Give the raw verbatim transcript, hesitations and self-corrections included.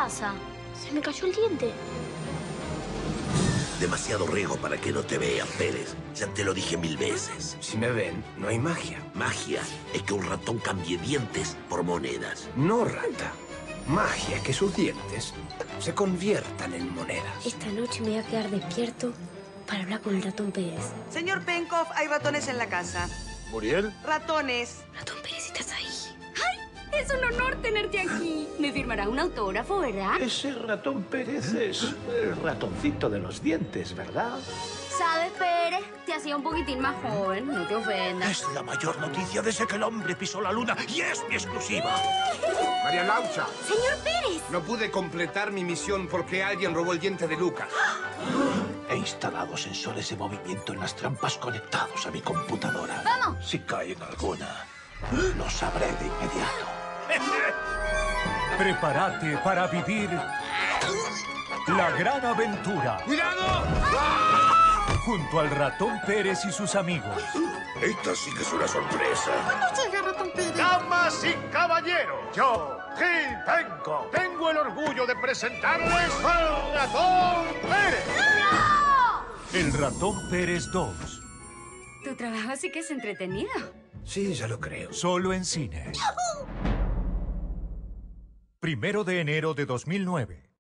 pasa? Se me cayó el diente. Demasiado riesgo para que no te vean, Pérez. Ya te lo dije mil veces. Si me ven, no hay magia. Magia es que un ratón cambie dientes por monedas. No, rata. Magia es que sus dientes se conviertan en monedas. Esta noche me voy a quedar despierto para hablar con el ratón Pérez. Señor Penkov, hay ratones en la casa. ¿Muriel? Ratones. Ratón Pérez, ¿estás ahí? Es un honor tenerte aquí. Me firmará un autógrafo, ¿verdad? Ese ratón Pérez es el ratoncito de los dientes, ¿verdad? ¿Sabes, Pérez? Te hacía un poquitín más joven. No te ofendas. Es la mayor noticia desde que el hombre pisó la luna y es mi exclusiva. María Laucha, ¡Señor Pérez! no pude completar mi misión porque alguien robó el diente de Lucas. He instalado sensores de movimiento en las trampas conectados a mi computadora. ¡Vamos! Si cae en alguna, lo sabré de inmediato. Prepárate para vivir la gran aventura. ¡Cuidado! Junto al ratón Pérez y sus amigos. Esta sí que es una sorpresa. Damas y caballeros, yo, Gil Penco, tengo el orgullo de presentarles al ratón Pérez. El ratón Pérez dos. Tu trabajo sí que es entretenido. Sí, ya lo creo. Solo en cine. Primero de enero de dos mil nueve.